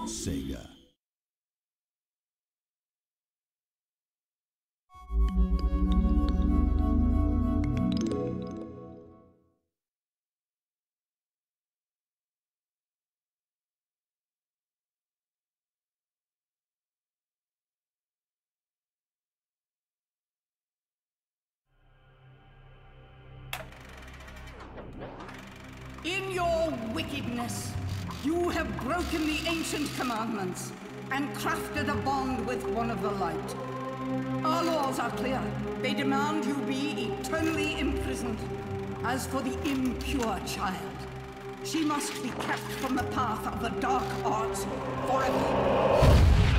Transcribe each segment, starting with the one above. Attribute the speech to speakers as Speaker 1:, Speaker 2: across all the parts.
Speaker 1: Sega.
Speaker 2: In your wickedness, you have broken the ancient commandments and crafted a bond with one of the light. Our laws are clear. They demand you be eternally imprisoned. As for the impure child, she must be kept from the path of the dark arts forever.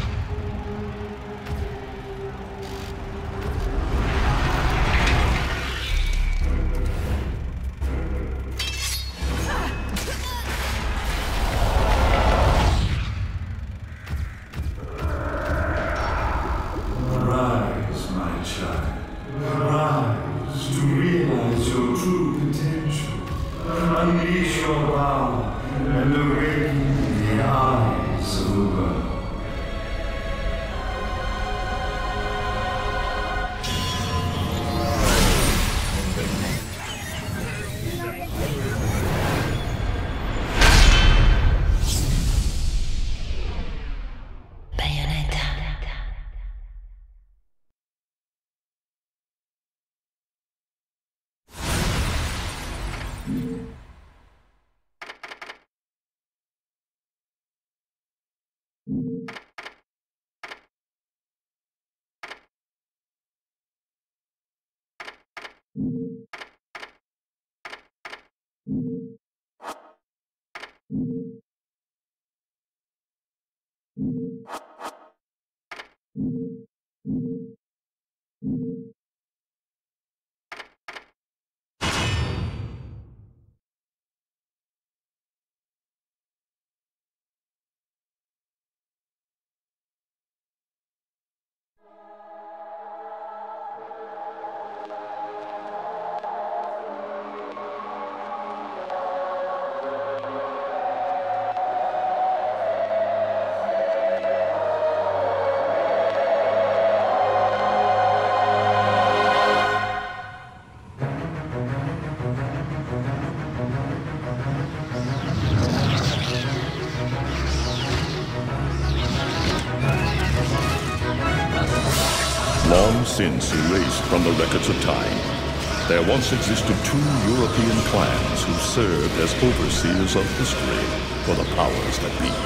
Speaker 3: Since erased from the records of time, there once existed two European clans who served as overseers of history for the powers that be.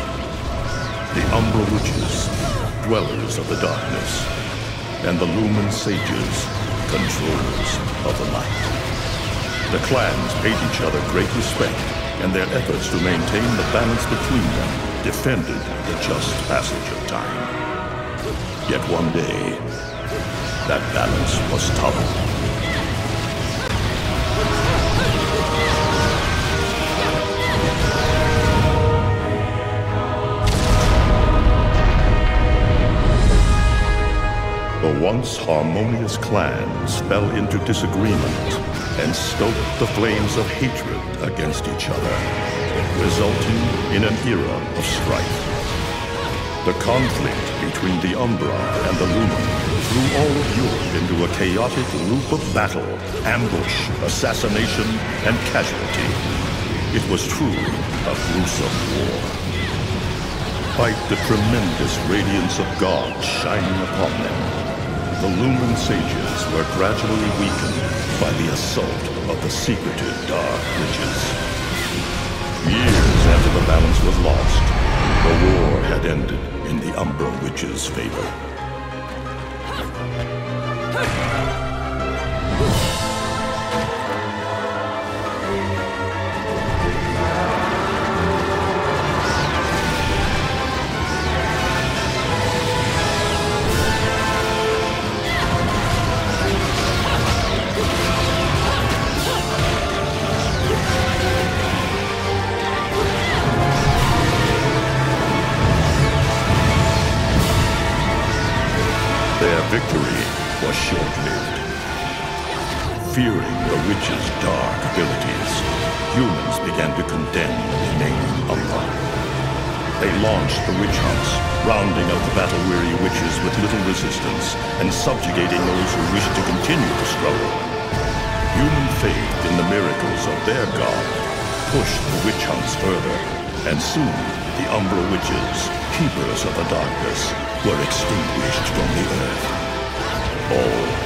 Speaker 3: The Umbra Witches, dwellers of the darkness, and the Lumen Sages, controllers of the light. The clans paid each other great respect, and their efforts to maintain the balance between them defended the just passage of time. Yet one day, that balance was toppled. The once harmonious clans fell into disagreement and stoked the flames of hatred against each other, resulting in an era of strife. The conflict between the Umbra and the Lumen threw all of Europe into a chaotic loop of battle, ambush, assassination, and casualty. It was truly a gruesome war. Despite the tremendous radiance of God shining upon them, the Lumen Sages were gradually weakened by the assault of the secretive Dark Witches. Years after the balance was lost, the war had ended in the Umbra Witches' favor. Their victory was short-lived. Fearing the witch's dark abilities, humans began to condemn the remaining Umbra. They launched the witch hunts, rounding out the battle-weary witches with little resistance and subjugating those who wished to continue the struggle. Human faith in the miracles of their god pushed the witch hunts further, and soon the Umbra witches, keepers of the darkness, were extinguished from the earth. All.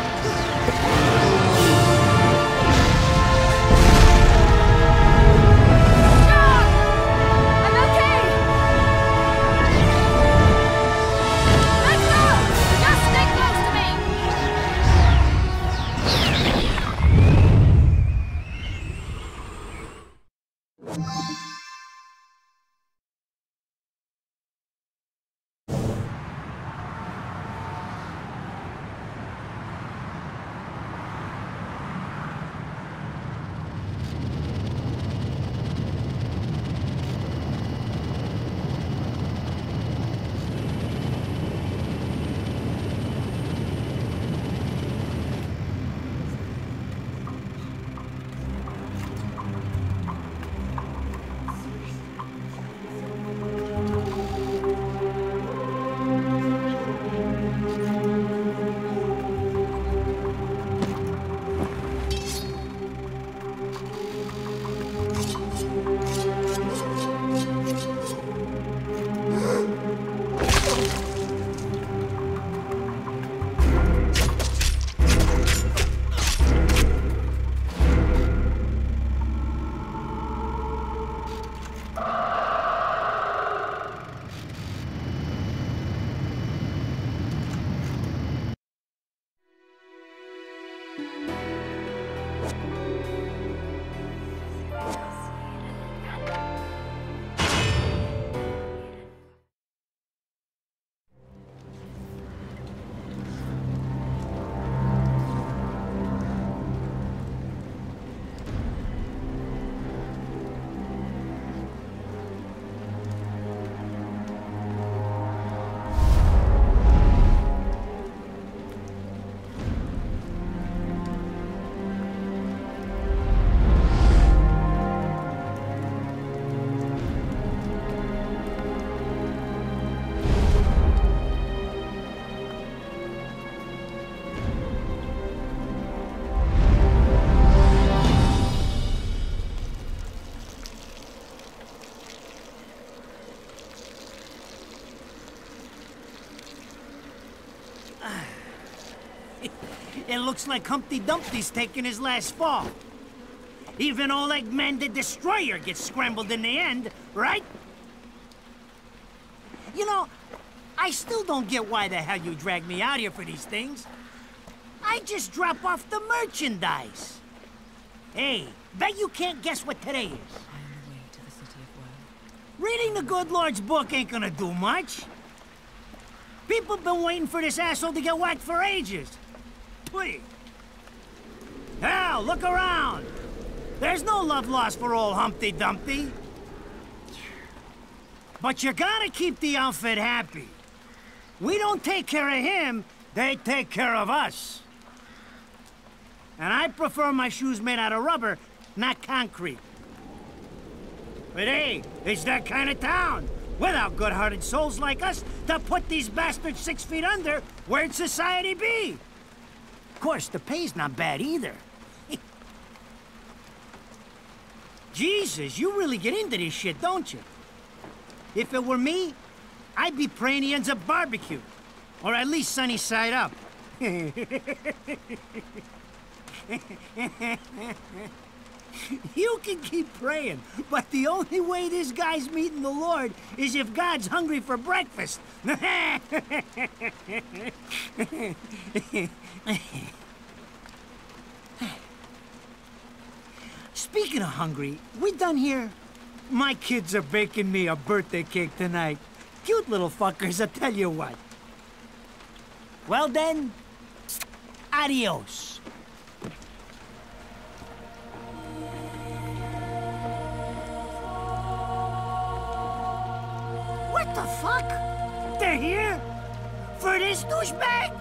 Speaker 1: It looks like Humpty Dumpty's taking his last fall. Even old Eggman the Destroyer gets scrambled in the end, right? You know, I still don't get why the hell you drag me out here for these things. I just drop off the merchandise. Hey, bet you can't guess what today is.
Speaker 4: I am the way to the city of woe.
Speaker 1: Reading the good Lord's book ain't gonna do much. People have been waiting for this asshole to get whacked for ages. Please. Hell, look around. There's no love lost for old Humpty Dumpty. But you gotta keep the outfit happy. We don't take care of him, they take care of us. And I prefer my shoes made out of rubber, not concrete. But hey, it's that kind of town. Without good-hearted souls like us to put these bastards 6 feet under, where'd society be? Of course, the pay's not bad either. Jesus, you really get into this shit, don't you? If it were me, I'd be praying he ends up barbecued. Or at least sunny side up. You can keep praying, but the only way this guy's meeting the Lord is if God's hungry for breakfast. Speaking of hungry, we done here? My kids are baking me a birthday cake tonight. Cute little fuckers, I tell you what. Well then, adios. What the fuck? They're here? For this douchebag?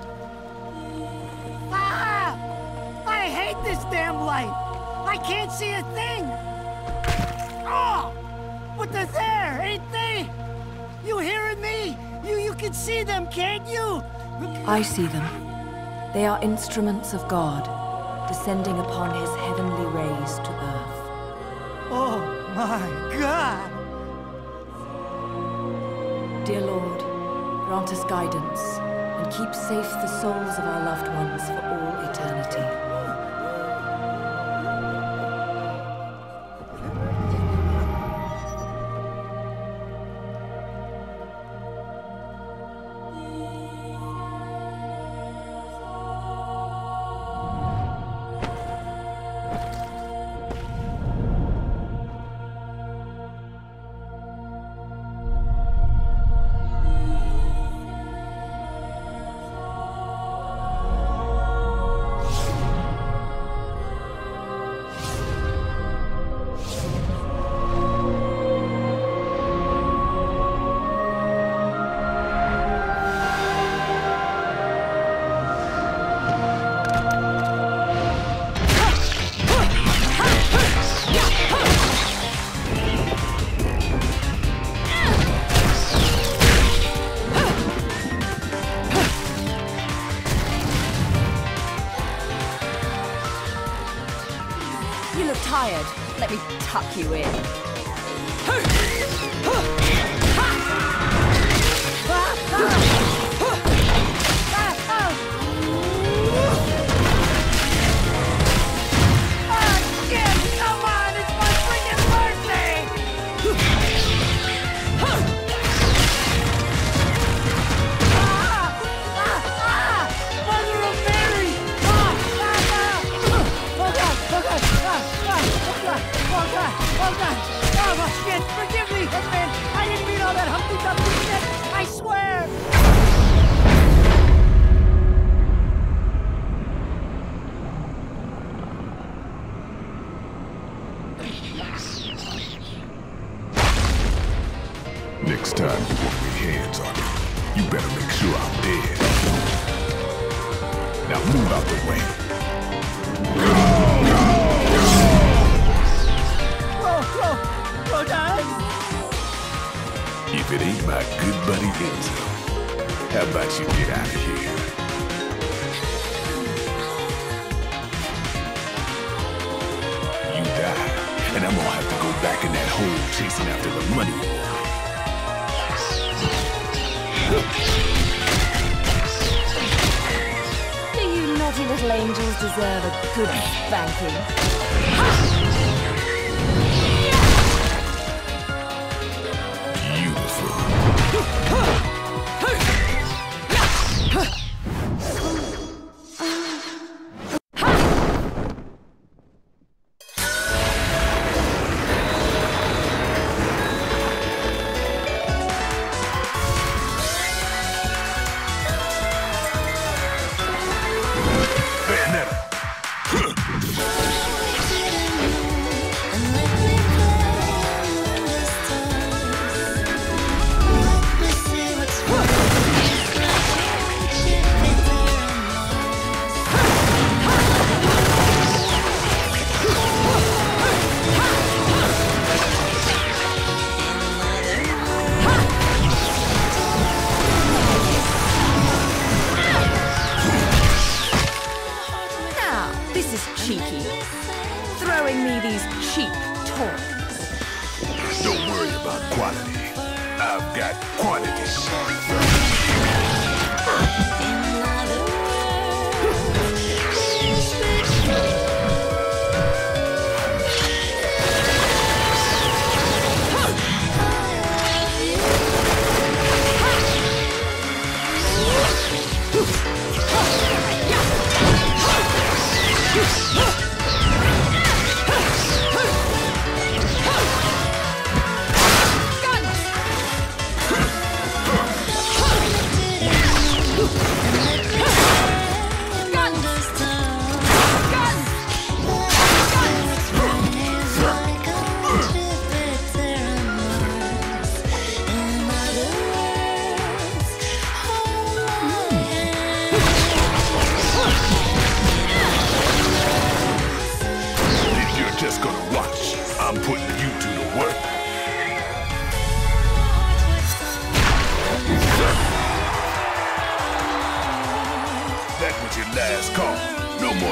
Speaker 1: Ah! I hate this damn light! I can't see a thing! Oh! But they're there, ain't they? You hearing me? You can see them, can't you?
Speaker 4: I see them. They are instruments of God, descending upon his heavenly rays to earth.
Speaker 1: Oh my God!
Speaker 4: Dear Lord, grant us guidance, and keep safe the souls of our loved ones for all eternity.
Speaker 5: Tired. Let me tuck you in.
Speaker 1: Forgive me, Hitman! I didn't mean all that Humpty Dumpty shit! I swear!
Speaker 6: Next time you want your hands on me, you better make sure I'm dead. Now move out the way. If it ain't my good buddy Enzo, how about you get out of here? You die, and I'm gonna have to go back in that hole chasing after the money.
Speaker 5: Do you naughty little angels deserve a good spanking? Throwing me these cheap toys.
Speaker 6: Don't worry about quality. I've got quantity.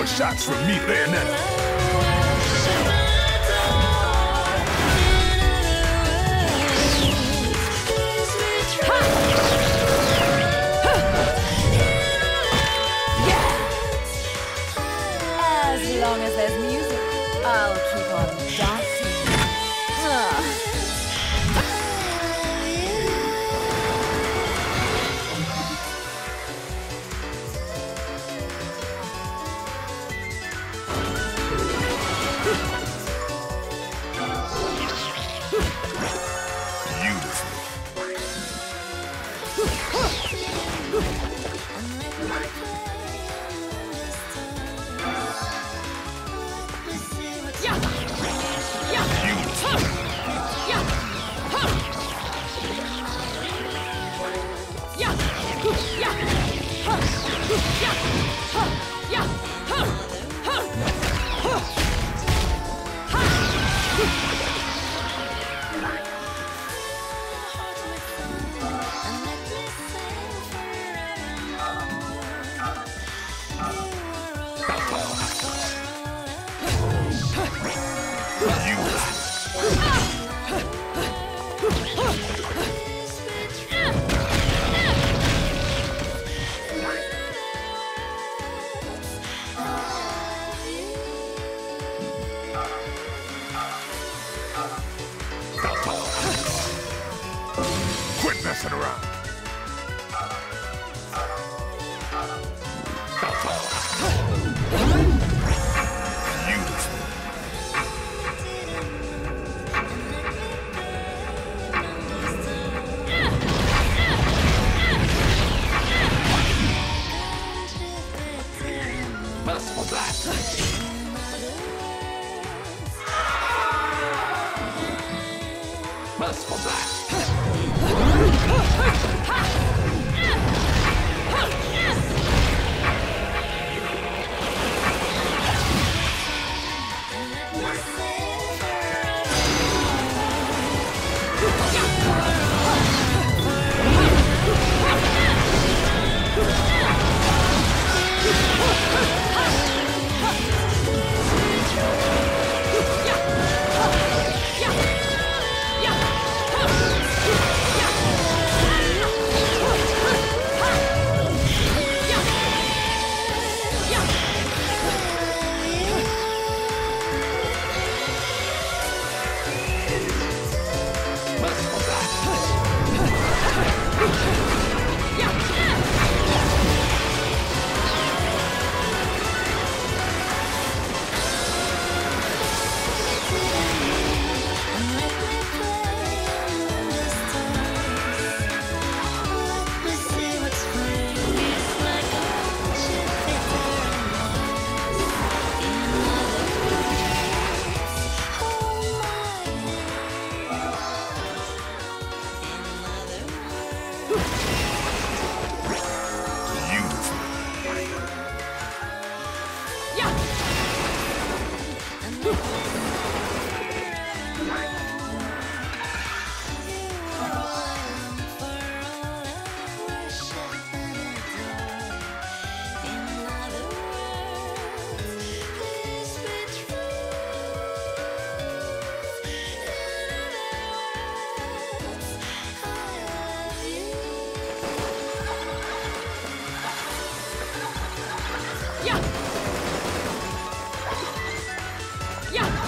Speaker 6: more shots from me, Bayonetta.
Speaker 5: As long as there's music, I'll keep on dancing.
Speaker 6: Quit messing around.
Speaker 5: Yeah!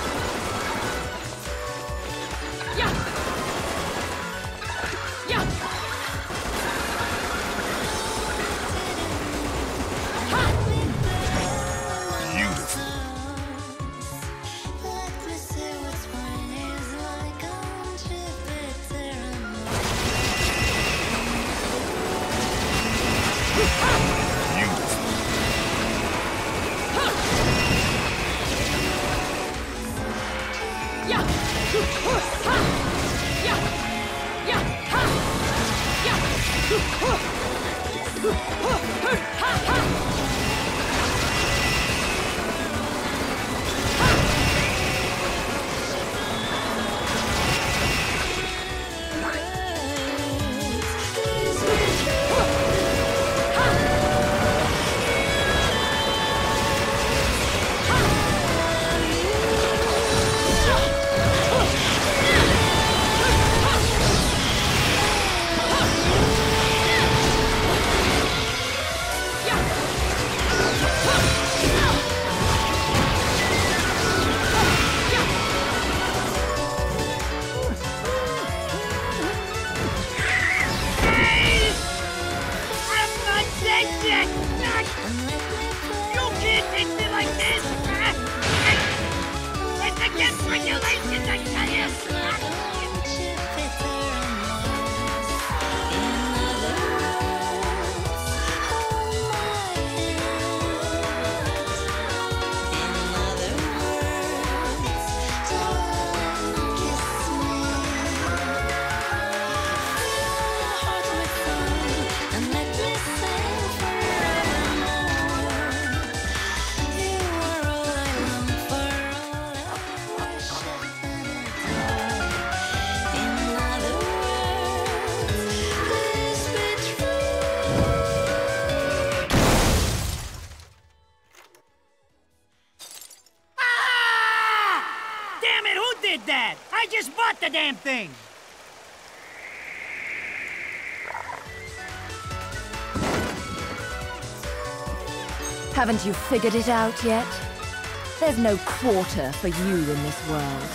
Speaker 1: it, Dad! I just bought the damn thing!
Speaker 4: Haven't you figured it out yet? There's no quarter for you in this world.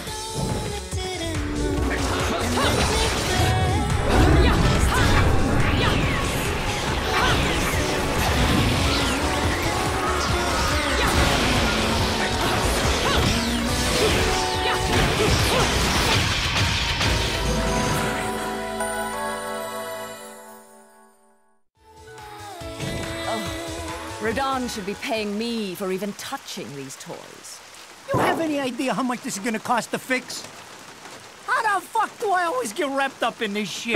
Speaker 4: Rodan should be paying me for even touching these toys.
Speaker 1: You have any idea how much this is gonna cost to fix? How the fuck do I always get wrapped up in this shit?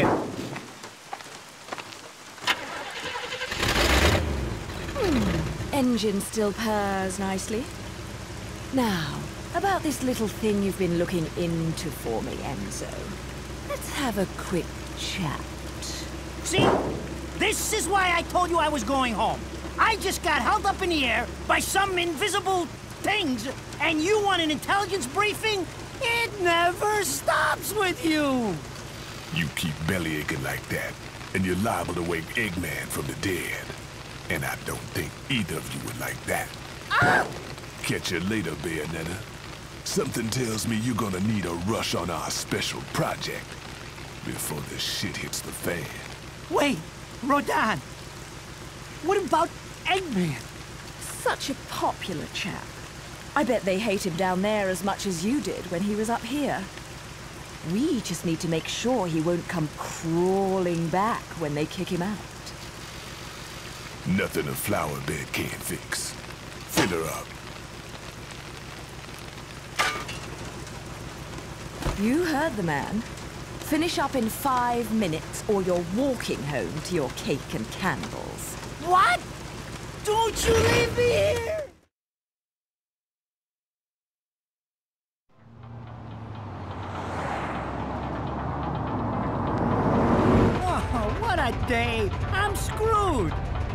Speaker 4: Engine still purrs nicely. Now, about this little thing you've been looking into for me, Enzo. Let's have a quick chat.
Speaker 1: See? This is why I told you I was going home. I just got held up in the air by some invisible things, and you want an intelligence briefing? It never stops with you!
Speaker 6: You keep belly aching like that, and you're liable to wake Eggman from the dead. And I don't think either of you would like that.
Speaker 1: Ah!
Speaker 6: Catch you later, Bayonetta. Something tells me you're gonna need a rush on our special project before the shit hits the fan.
Speaker 1: Wait, Rodan. What about Eggman?
Speaker 4: Such a popular chap. I bet they hate him down there as much as you did when he was up here. We just need to make sure he won't come crawling back when they kick him out.
Speaker 6: Nothing a flower bed can't fix. Fill her up.
Speaker 4: You heard the man. Finish up in 5 minutes or you're walking home to your cake and candles.
Speaker 1: What? Don't you leave me here! Oh, what a day! I'm screwed!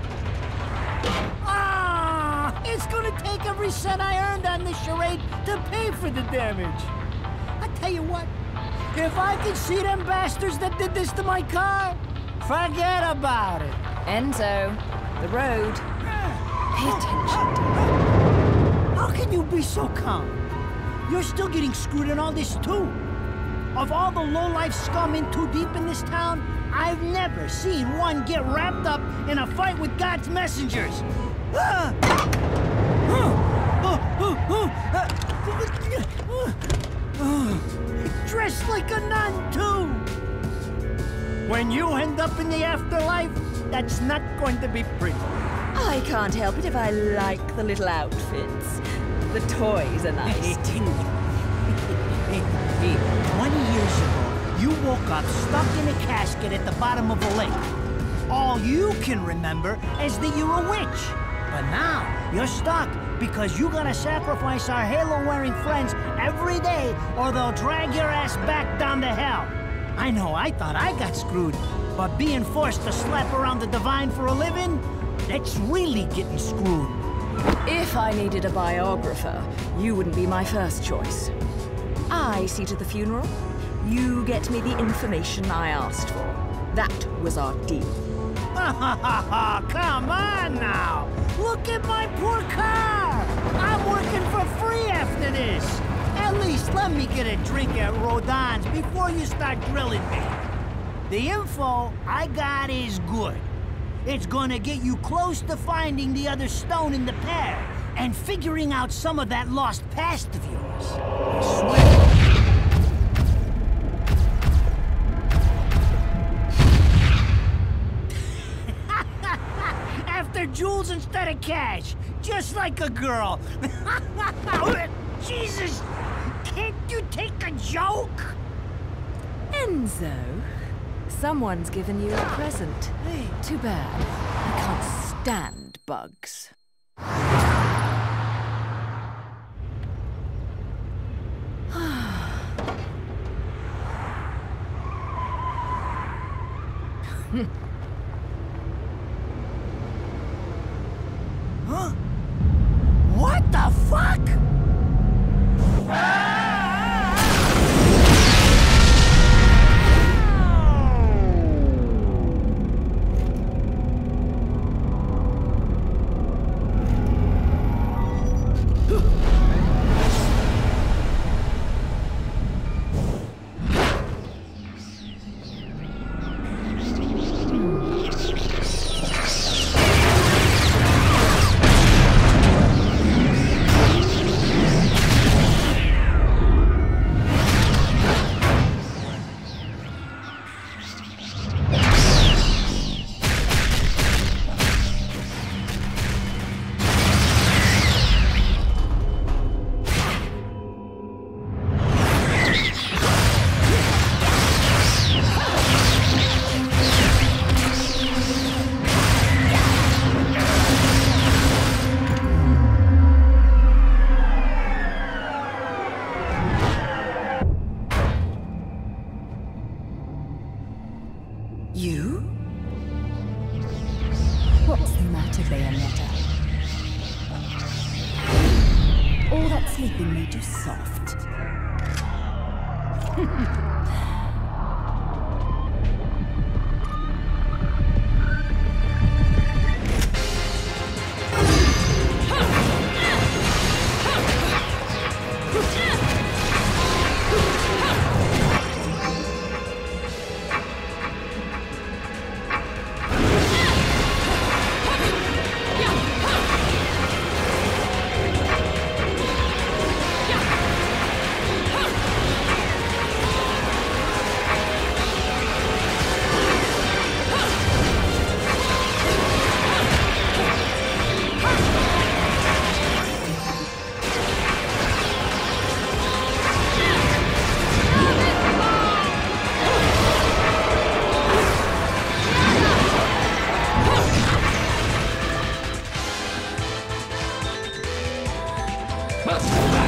Speaker 1: Ah! It's gonna take every cent I earned on this charade to pay for the damage. I tell you what, if I could see them bastards that did this to my car, forget about it.
Speaker 4: Enzo, the road. Pay attention.
Speaker 1: How can you be so calm? You're still getting screwed in all this too. Of all the low-life scum in too deep in this town, I've never seen one get wrapped up in a fight with God's messengers. Dressed like a nun too. When you end up in the afterlife, that's not going to be pretty.
Speaker 4: I can't help it if I like the little outfits. The toys are nice too.
Speaker 1: 20 years ago, you woke up stuck in a casket at the bottom of a lake. All you can remember is that you're a witch. But now, you're stuck because you gotta sacrifice our halo-wearing friends every day or they'll drag your ass back down to hell. I know, I thought I got screwed, but being forced to slap around the divine for a living, that's really getting screwed.
Speaker 4: If I needed a biographer, you wouldn't be my first choice. I see to the funeral. You get me the information I asked for. That was our deal.
Speaker 1: Come on now! Look at my poor car! I'm working for free after this! At least let me get a drink at Rodan's before you start drilling me. The info I got is good. It's gonna get you close to finding the other stone in the pair and figuring out some of that lost past of yours. I swear. After jewels instead of cash, just like a girl. Jesus, can't you take a joke?
Speaker 4: Enzo, someone's given you a present.
Speaker 1: Hey.
Speaker 4: Too bad. I can't stand bugs.
Speaker 1: Huh? What the fuck?
Speaker 5: sleeping me too soft.
Speaker 7: Let's go.